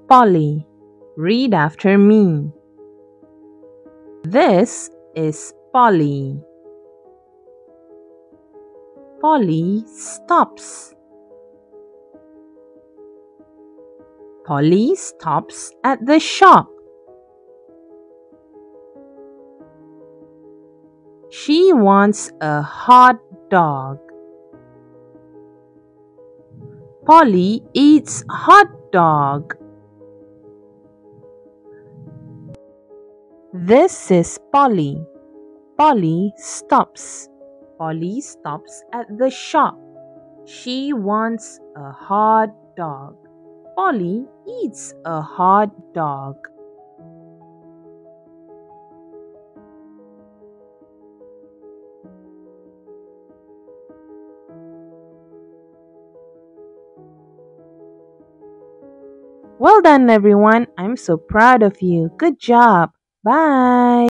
Polly. Read after me. This is Polly. Polly stops. Polly stops at the shop. She wants a hot dog. Polly eats hot dog. This is Polly. Polly stops. Polly stops at the shop. She wants a hot dog. Polly eats a hot dog. Well done, everyone. I'm so proud of you. Good job. Bye.